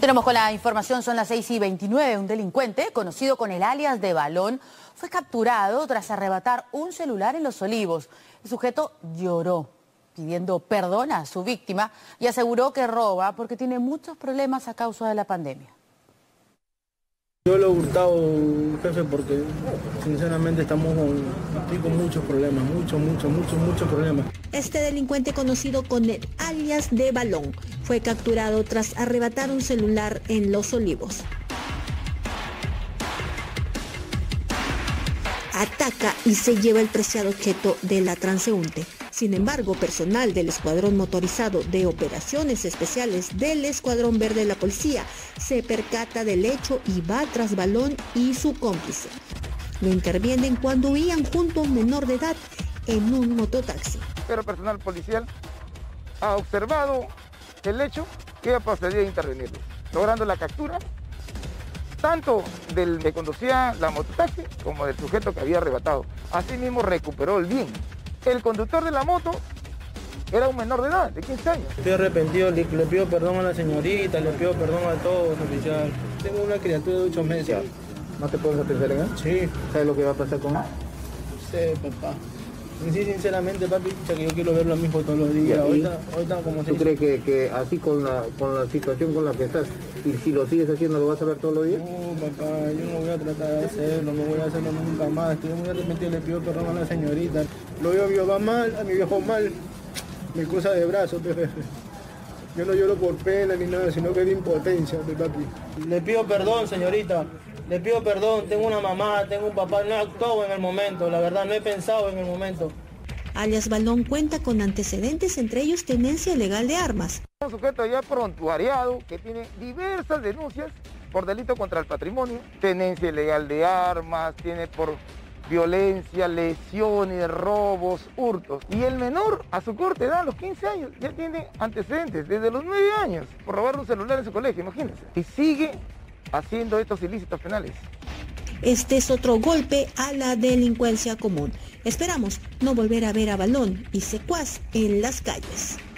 Continuamos con la información, son las 6:29. Un delincuente, conocido con el alias de Balón, fue capturado tras arrebatar un celular en Los Olivos. El sujeto lloró, pidiendo perdón a su víctima y aseguró que roba porque tiene muchos problemas a causa de la pandemia. Yo lo he hurtado, jefe, porque sinceramente estoy con muchos problemas, muchos problemas. Este delincuente, conocido con el alias de Balón, fue capturado tras arrebatar un celular en Los Olivos. Ataca y se lleva el preciado objeto de la transeúnte. Sin embargo, personal del Escuadrón Motorizado de Operaciones Especiales del Escuadrón Verde de la Policía se percata del hecho y va tras Balón y su cómplice. Lo intervienen cuando huían junto a un menor de edad en un mototaxi. Pero personal policial ha observado el hecho que procedió a intervenirlo, logrando la captura tanto del que conducía la mototaxi como del sujeto que había arrebatado. Asimismo recuperó el bien. El conductor de la moto era un menor de edad, de 15 años. Estoy arrepentido, le pido perdón a la señorita, le pido perdón a todos, oficial. Tengo una criatura de 8 meses. ¿No te puedes pensar en él? Sí. ¿Sabes lo que va a pasar con él? No sé, papá. Sí, sinceramente, papi, que yo quiero verlo a mi hijo todos los días. Ahorita como ¿Tú crees que así con la situación con la que estás, y si lo sigues haciendo, lo vas a ver todos los días? No, papá, yo no voy a tratar de hacerlo, no voy a hacerlo nunca más. Estoy muy arrepentido, le pido perdón a la señorita. Lo veo a mi papá mal, a mi viejo mal. Me cruza de brazos, jefe. Yo no lloro por pena ni nada, sino que de impotencia, papi. Le pido perdón, señorita. Le pido perdón, tengo una mamá, tengo un papá, no he actuado en el momento, la verdad, no he pensado en el momento. Alias Balón cuenta con antecedentes, entre ellos tenencia ilegal de armas. Un sujeto ya prontuariado que tiene diversas denuncias por delito contra el patrimonio, tenencia ilegal de armas, tiene por violencia, lesiones, robos, hurtos. Y el menor, a su corta edad, a los 15 años, ya tiene antecedentes desde los 9 años por robar un celular en su colegio, imagínense. Y sigue haciendo estos ilícitos penales. Este es otro golpe a la delincuencia común. Esperamos no volver a ver a Balón y secuaz en las calles.